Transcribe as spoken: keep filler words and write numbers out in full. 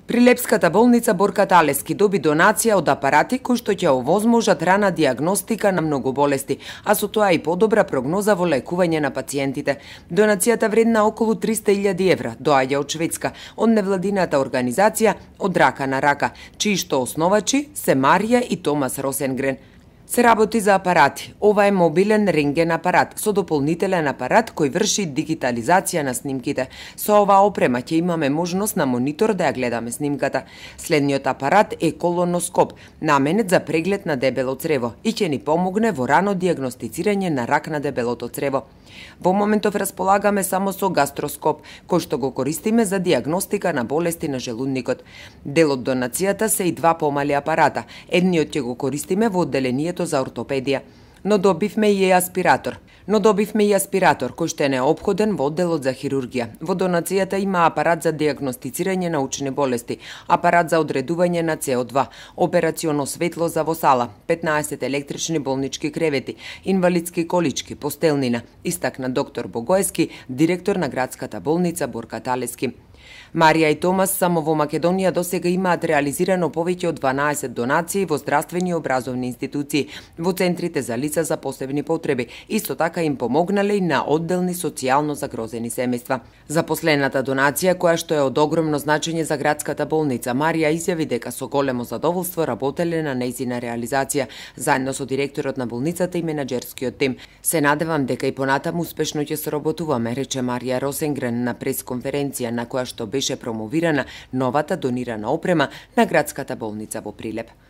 Прилепската болница Борка Талески доби донација од апарати кои што ќе овозможат рана диагностика на многу болести, а со тоа и подобра прогноза во лекување на пациентите. Донацијата вредна околу триста илјади евра доаѓа од Шведска, од невладината организација Од рака на рака, чии што основачи се Марија и Томас Росенгрен. Се работи за апарати. Ова е мобилен рентген апарат со дополнителен апарат кој врши дигитализација на снимките. Со оваа опрема ќе имаме можност на монитор да ја гледаме снимката. Следниот апарат е колоноскоп, наменет за преглед на дебело црево и ќе ни помогне во рано диагностицирање на рак на дебелото црево. Во моментов располагаме само со гастроскоп, кој што го користиме за диагностика на болести на желудникот. Дел од донацијата се и два помали апарата. Едниот ќе го користиме во одделението за ортопедија, но добивме и аспиратор. Но добивме и аспиратор кој што е неопходен во одделот за хирургија. Во донацијата има апарат за диагностицирање на учни болести, апарат за одредување на С О два, операционо светло за во сала, петнаесет електрични болнички кревети, инвалидски колички, постелнина, истакна доктор Богоески, директор на градската болница Борка Талески. Марија и Томас само во Македонија досега имаат реализирано повеќе од дванаесет донации во здравствени и образовни институции, во центрите за лица за посебни потреби. Исто така им помогнале и на одделни социјално загрозени семејства. За последната донација, која што е од огромно значење за градската болница, Марија изјави дека со големо задоволство работеле на нејзина реализација, заедно со директорот на болницата и менаџерскиот тим. Се надевам дека и понатаму успешно ќе соработуваме, рече Марија Росенгрен на пресконференција на која што беше промовирана новата донирана опрема на градската болница во Прилеп.